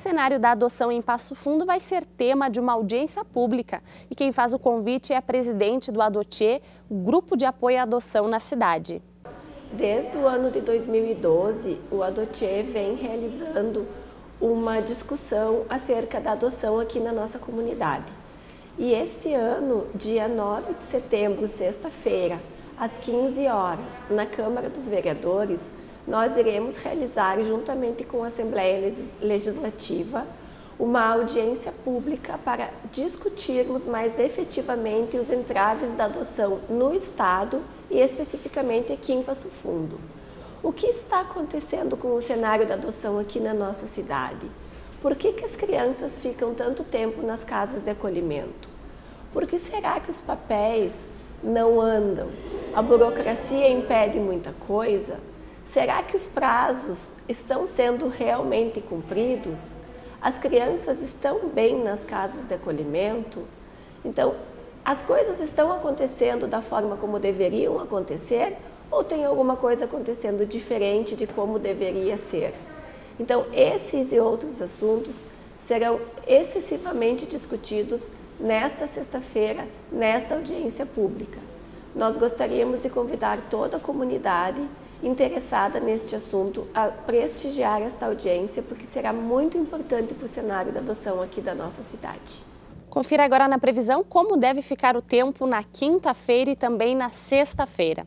cenário da adoção em Passo Fundo vai ser tema de uma audiência pública. E quem faz o convite é a presidente do Adotiê, o grupo de apoio à adoção na cidade. Desde o ano de 2012, o Adotiê vem realizando uma discussão acerca da adoção aqui na nossa comunidade. E este ano, dia 9 de setembro, sexta-feira, às 15 horas, na Câmara dos Vereadores, nós iremos realizar, juntamente com a Assembleia Legislativa, uma audiência pública para discutirmos mais efetivamente os entraves da adoção no Estado e especificamente aqui em Passo Fundo. O que está acontecendo com o cenário da adoção aqui na nossa cidade? Por que as crianças ficam tanto tempo nas casas de acolhimento? Por que será que os papéis não andam? A burocracia impede muita coisa? Será que os prazos estão sendo realmente cumpridos? As crianças estão bem nas casas de acolhimento? Então, as coisas estão acontecendo da forma como deveriam acontecer ou tem alguma coisa acontecendo diferente de como deveria ser? Então, esses e outros assuntos serão excessivamente discutidos nesta sexta-feira, nesta audiência pública. Nós gostaríamos de convidar toda a comunidade interessada neste assunto a prestigiar esta audiência, porque será muito importante para o cenário da adoção aqui da nossa cidade. Confira agora na previsão como deve ficar o tempo na quinta-feira e também na sexta-feira.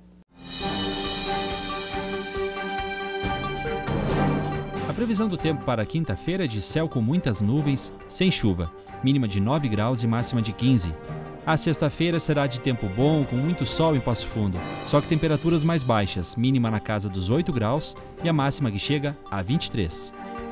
A previsão do tempo para quinta-feira é de céu com muitas nuvens, sem chuva, mínima de 9 graus e máxima de 15. A sexta-feira será de tempo bom, com muito sol em Passo Fundo, só que temperaturas mais baixas, mínima na casa dos 8 graus e a máxima que chega a 23.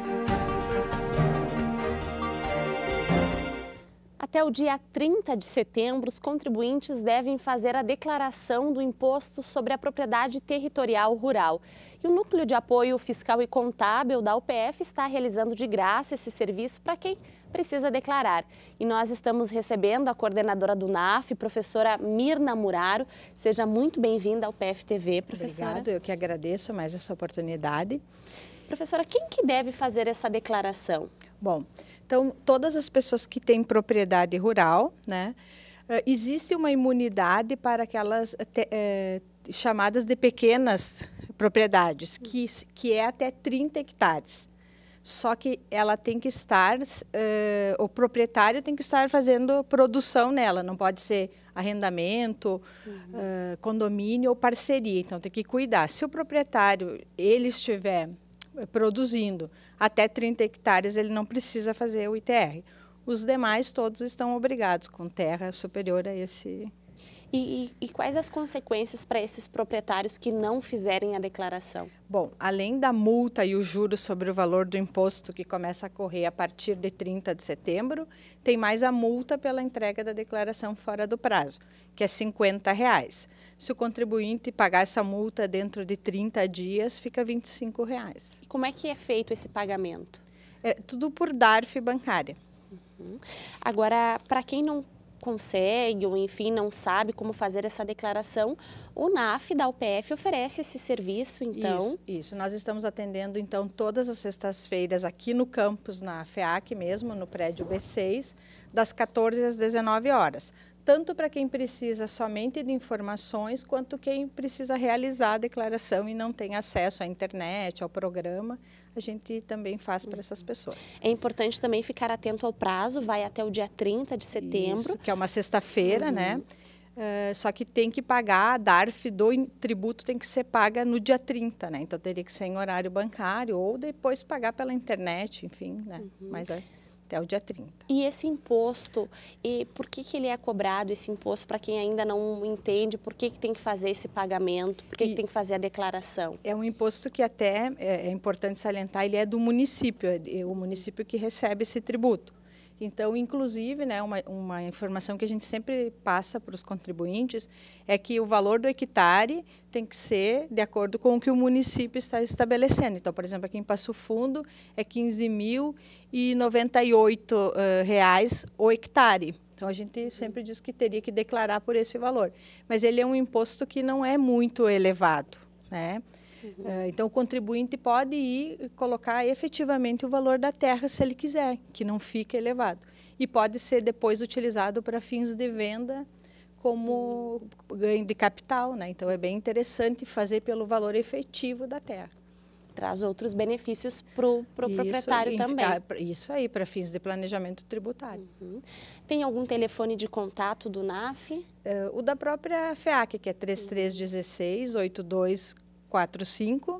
Até o dia 30 de setembro, os contribuintes devem fazer a declaração do Imposto sobre a Propriedade Territorial Rural. E o Núcleo de Apoio Fiscal e Contábil da UPF está realizando de graça esse serviço para quem precisa declarar. E nós estamos recebendo a coordenadora do NAF, professora Mirna Muraro. Seja muito bem-vinda ao UPF TV, professora. Obrigada, eu que agradeço mais essa oportunidade. Professora, quem que deve fazer essa declaração? Bom, então todas as pessoas que têm propriedade rural, né, existe uma imunidade para aquelas chamadas de pequenas propriedades, que é até 30 hectares. Só que ela tem que estar, o proprietário tem que estar fazendo produção nela, não pode ser arrendamento, condomínio ou parceria, então tem que cuidar. Se o proprietário ele estiver produzindo até 30 hectares, ele não precisa fazer o ITR. Os demais todos estão obrigados com terra superior a esse. E quais as consequências para esses proprietários que não fizerem a declaração? Bom, além da multa e o juros sobre o valor do imposto que começa a correr a partir de 30 de setembro, tem mais a multa pela entrega da declaração fora do prazo, que é R$ 50. Se o contribuinte pagar essa multa dentro de 30 dias, fica R$ 25. E como é que é feito esse pagamento? É tudo por DARF bancária. Agora, para quem não consegue ou, enfim, não sabe como fazer essa declaração, o NAF da UPF oferece esse serviço, então? Isso. Nós estamos atendendo, então, todas as sextas-feiras aqui no campus, na FEAC mesmo, no prédio B6, das 14 às 19 horas. Tanto para quem precisa somente de informações, quanto quem precisa realizar a declaração e não tem acesso à internet, ao programa, a gente também faz para essas pessoas. É importante também ficar atento ao prazo, vai até o dia 30 de setembro. Isso, que é uma sexta-feira, né? Só que tem que pagar, a DARF do tributo tem que ser paga no dia 30, né? Então teria que ser em horário bancário ou depois pagar pela internet, enfim, né? Mas até o dia 30. E esse imposto, por que ele é cobrado, esse imposto, para quem ainda não entende, por que tem que fazer esse pagamento, por que tem que fazer a declaração? É um imposto que até é importante salientar, ele é do município, é o município que recebe esse tributo. Então, inclusive, né, uma informação que a gente sempre passa para os contribuintes é que o valor do hectare tem que ser de acordo com o que o município está estabelecendo. Então, por exemplo, aqui em Passo Fundo é R$ 15.098 o hectare. Então, a gente sempre diz que teria que declarar por esse valor. Mas ele é um imposto que não é muito elevado, né? Então, o contribuinte pode ir colocar efetivamente o valor da terra, se ele quiser, que não fique elevado. E pode ser depois utilizado para fins de venda como ganho de capital, né? Então, é bem interessante fazer pelo valor efetivo da terra. Traz outros benefícios para o proprietário também. Isso aí, para fins de planejamento tributário. Tem algum telefone de contato do NAF? O da própria FEAC, que é 3316-8245.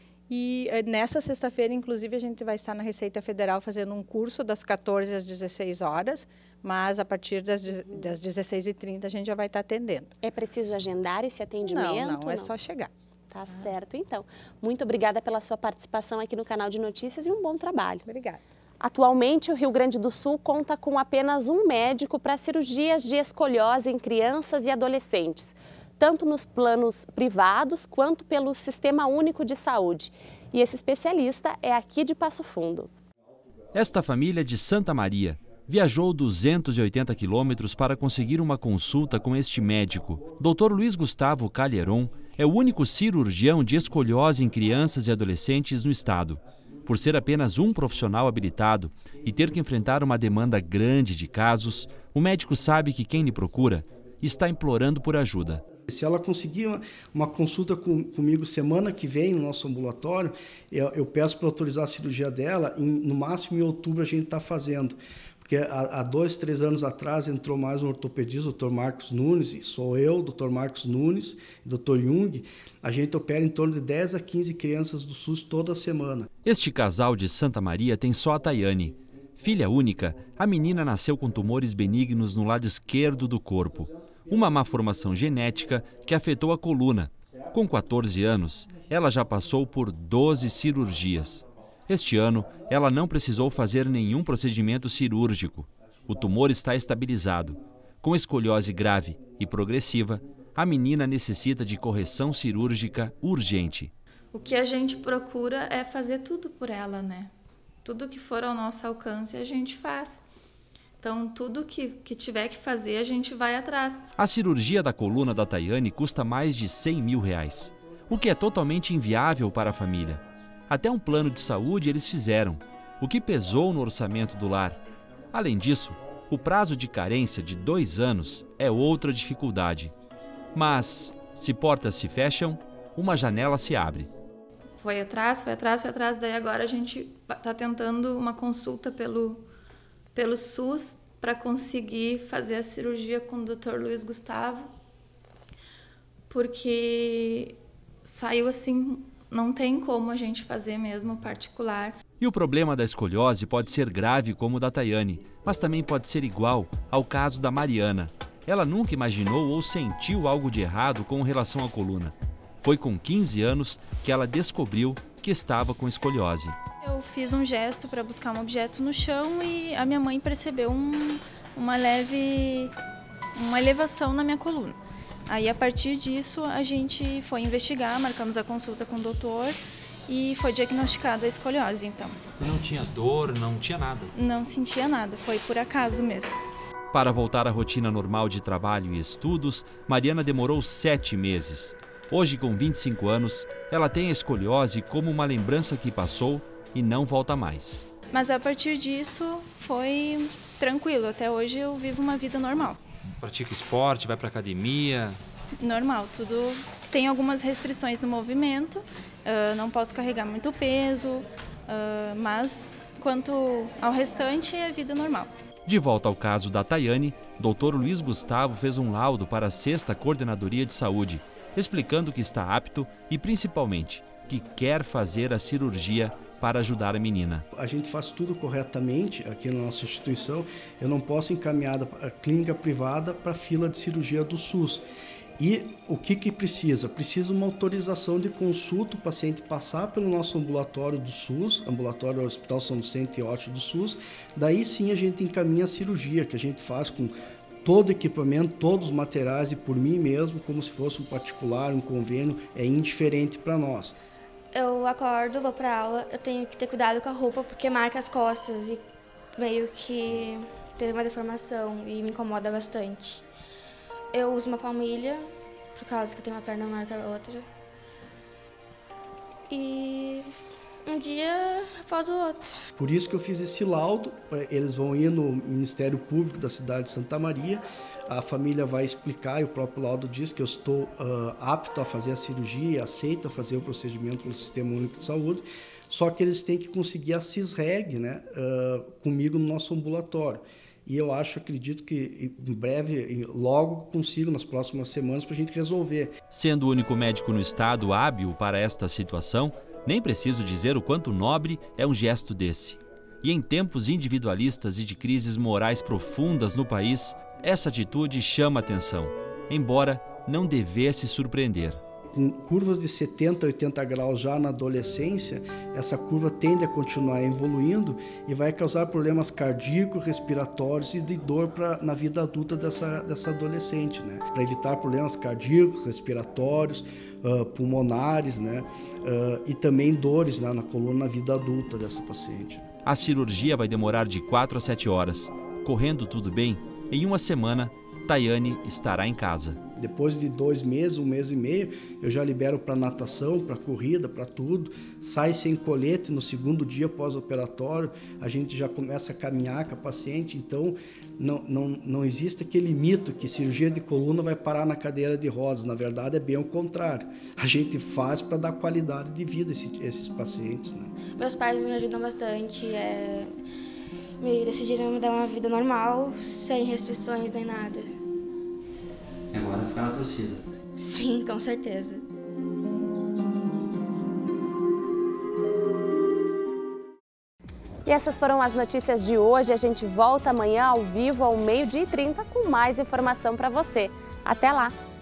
E nessa sexta-feira, inclusive, a gente vai estar na Receita Federal fazendo um curso das 14 às 16 horas, mas a partir das 16h30 a gente já vai estar atendendo. É preciso agendar esse atendimento? Não, é só chegar. Tá certo, então. Muito obrigada pela sua participação aqui no canal de notícias e um bom trabalho. Obrigada. Atualmente, o Rio Grande do Sul conta com apenas um médico para cirurgias de escoliose em crianças e adolescentes, tanto nos planos privados quanto pelo Sistema Único de Saúde. E esse especialista é aqui de Passo Fundo. Esta família de Santa Maria viajou 280 quilômetros para conseguir uma consulta com este médico. Dr. Luiz Gustavo Calheron é o único cirurgião de escoliose em crianças e adolescentes no estado. Por ser apenas um profissional habilitado e ter que enfrentar uma demanda grande de casos, o médico sabe que quem lhe procura está implorando por ajuda. Se ela conseguir uma consulta comigo semana que vem no nosso ambulatório, eu peço para autorizar a cirurgia dela, no máximo em outubro a gente está fazendo. Porque há 2, 3 anos atrás entrou mais um ortopedista, o Dr. Marcos Nunes, e sou eu, Dr. Marcos Nunes e Dr. Jung. A gente opera em torno de 10 a 15 crianças do SUS toda semana. Este casal de Santa Maria tem só a Tayane. Filha única, a menina nasceu com tumores benignos no lado esquerdo do corpo. Uma má formação genética que afetou a coluna. Com 14 anos, ela já passou por 12 cirurgias. Este ano, ela não precisou fazer nenhum procedimento cirúrgico. O tumor está estabilizado. Com escoliose grave e progressiva, a menina necessita de correção cirúrgica urgente. O que a gente procura é fazer tudo por ela, né? Tudo que for ao nosso alcance a gente faz. Então, tudo que tiver que fazer, a gente vai atrás. A cirurgia da coluna da Tayane custa mais de R$100 mil, o que é totalmente inviável para a família. Até um plano de saúde eles fizeram, o que pesou no orçamento do lar. Além disso, o prazo de carência de 2 anos é outra dificuldade. Mas, se portas se fecham, uma janela se abre. Foi atrás, daí agora a gente está tentando uma consulta pelo SUS para conseguir fazer a cirurgia com o Dr. Luiz Gustavo, porque saiu assim, não tem como a gente fazer mesmo particular. E o problema da escoliose pode ser grave como o da Tayane, mas também pode ser igual ao caso da Mariana. Ela nunca imaginou ou sentiu algo de errado com relação à coluna. Foi com 15 anos que ela descobriu que estava com escoliose. Eu fiz um gesto para buscar um objeto no chão e a minha mãe percebeu uma elevação na minha coluna. Aí, a partir disso, a gente foi investigar, marcamos a consulta com o doutor e foi diagnosticada a escoliose, então. Não tinha dor, não tinha nada? Não sentia nada, foi por acaso mesmo. Para voltar à rotina normal de trabalho e estudos, Mariana demorou 7 meses. Hoje, com 25 anos, ela tem a escoliose como uma lembrança que passou e não volta mais. Mas a partir disso foi tranquilo, até hoje eu vivo uma vida normal. Pratica esporte, vai para academia? Normal, tudo. Tem algumas restrições no movimento, não posso carregar muito peso, mas quanto ao restante é vida normal. De volta ao caso da Tayane, Dr. Luiz Gustavo fez um laudo para a 6ª Coordenadoria de Saúde, explicando que está apto e, principalmente, que quer fazer a cirurgia para ajudar a menina. A gente faz tudo corretamente aqui na nossa instituição. Eu não posso encaminhar a clínica privada para a fila de cirurgia do SUS. E o que precisa? Precisa uma autorização de consulta, o paciente passar pelo nosso ambulatório do SUS, ambulatório do Hospital São Vicente e Ótimo do SUS, daí sim a gente encaminha a cirurgia, que a gente faz com todo o equipamento, todos os materiais e por mim mesmo, como se fosse um particular, um convênio, é indiferente para nós. Eu acordo, vou para aula, eu tenho que ter cuidado com a roupa porque marca as costas e meio que teve uma deformação e me incomoda bastante. Eu uso uma palmilha, por causa que eu tenho uma perna marca a outra. e um dia após o outro. Por isso que eu fiz esse laudo, eles vão ir no Ministério Público da cidade de Santa Maria, a família vai explicar, e o próprio laudo diz que eu estou apto a fazer a cirurgia, aceito a fazer o procedimento pelo Sistema Único de Saúde, só que eles têm que conseguir a CISREG, né, comigo no nosso ambulatório. E eu acredito que em breve, logo consigo, nas próximas semanas, para a gente resolver. Sendo o único médico no estado hábil para esta situação, nem preciso dizer o quanto nobre é um gesto desse. E em tempos individualistas e de crises morais profundas no país, essa atitude chama atenção, embora não devesse surpreender. Com curvas de 70 a 80 graus já na adolescência, essa curva tende a continuar evoluindo e vai causar problemas cardíacos, respiratórios e de dor na vida adulta dessa adolescente, né? Para evitar problemas cardíacos, respiratórios, pulmonares, né? E também dores, né, na coluna na vida adulta dessa paciente. A cirurgia vai demorar de 4 a 7 horas. Correndo tudo bem, em uma semana, Tayane estará em casa. Depois de 2 meses, 1 mês e meio, eu já libero para natação, para corrida, para tudo. Sai sem colete no segundo dia pós-operatório, a gente já começa a caminhar com a paciente. Então, não existe aquele mito que cirurgia de coluna vai parar na cadeira de rodas. Na verdade, é bem o contrário. A gente faz para dar qualidade de vida a esses pacientes, né? Meus pais me ajudam bastante, me decidiram me dar uma vida normal, sem restrições nem nada. E agora ficar na torcida. Sim, com certeza. E essas foram as notícias de hoje. A gente volta amanhã ao vivo ao 12h30 com mais informação para você. Até lá!